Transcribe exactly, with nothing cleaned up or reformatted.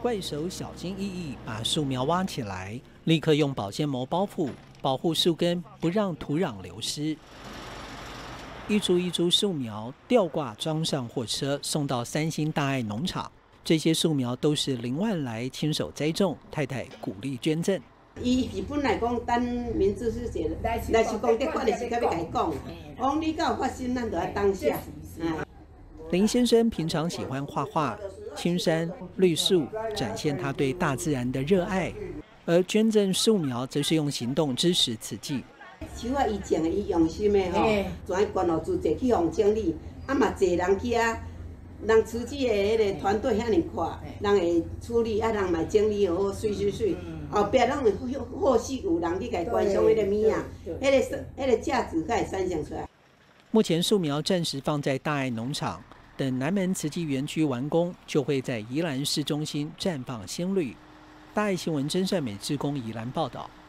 怪手小心翼翼把树苗挖起来，立刻用保鲜膜包覆，保护树根，不让土壤流失。一株一株树苗吊挂装上货车，送到三星大爱农场。这些树苗都是林万来亲手栽种，太太鼓励捐赠。 伊是本来讲等民主事节，来是讲得款的时刻要甲伊讲，讲你敢有发生，咱就要当下。 林先生平常喜欢画画、青山、绿树，展现他对大自然的热爱。而捐赠树苗，则是用行动支持慈济。 树啊，伊种的伊用心的吼，全关老主席去互整理，啊嘛侪人去啊，人慈济的迄个团队遐尼快，人会处理，啊人嘛整理好，水水水。后壁拢会或许有人去甲观赏迄个物啊，迄个迄个价值才会产生出来。 目前树苗暂时放在大爱农场，等南门慈济园区完工，就会在宜兰市中心绽放新绿。大爱新闻真善美志工宜兰报道。